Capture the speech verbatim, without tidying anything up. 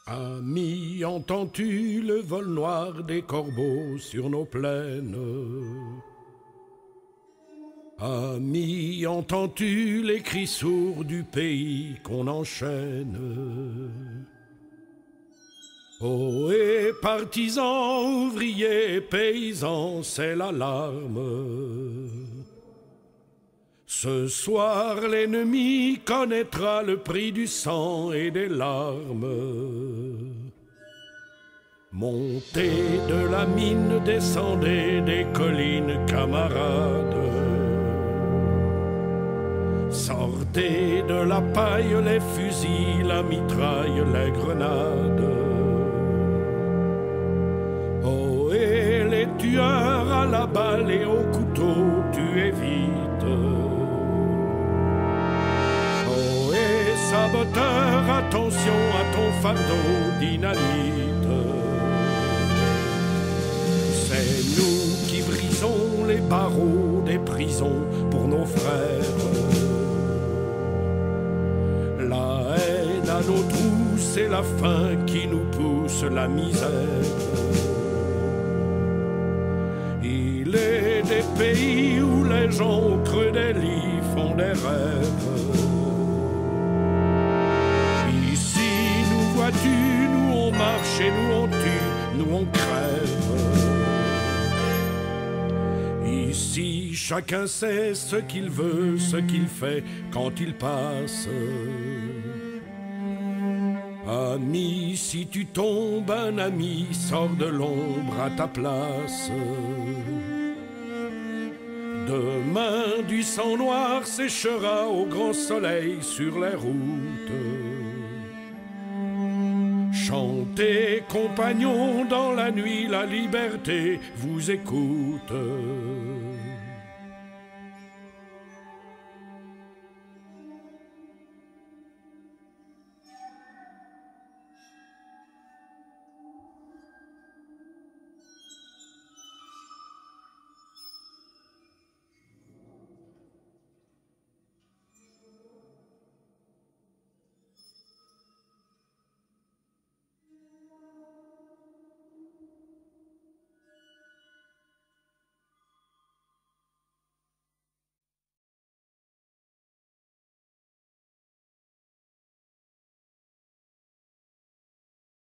Ami, entends-tu le vol noir des corbeaux sur nos plaines? Ami, entends-tu les cris sourds du pays qu'on enchaîne? Oh, et partisans, ouvriers, paysans, c'est l'alarme. Ce soir, l'ennemi connaîtra le prix du sang et des larmes. Montez de la mine, descendez des collines, camarades. Sortez de la paille les fusils, la mitraille, les grenades. Oh, et les tueurs à la balle et au couteau, tuez vite. Oh, et saboteur, attention à ton fardeau, dynamite. C'est nous qui brisons les barreaux des prisons pour nos frères. La haine à nos trous, c'est la faim qui nous pousse la misère. Il est des pays où les gens au creux des lits font des rêves. Ici, nous vois-tu, nous on marche et nous on tue, nous on crève. Ici, chacun sait ce qu'il veut, ce qu'il fait quand il passe. Ami, si tu tombes, un ami sort de l'ombre à ta place. Demain, du sang noir séchera au grand soleil sur les routes. Chantez, compagnons, dans la nuit, la liberté vous écoute.